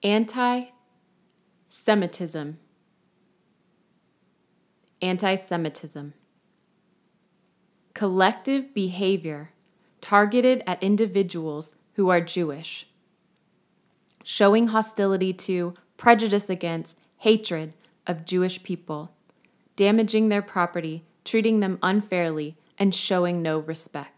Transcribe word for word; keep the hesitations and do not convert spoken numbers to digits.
Anti-Semitism. Anti-Semitism. Collective behavior targeted at individuals who are Jewish, showing hostility to, prejudice against, hatred of Jewish people, damaging their property, treating them unfairly, and showing no respect.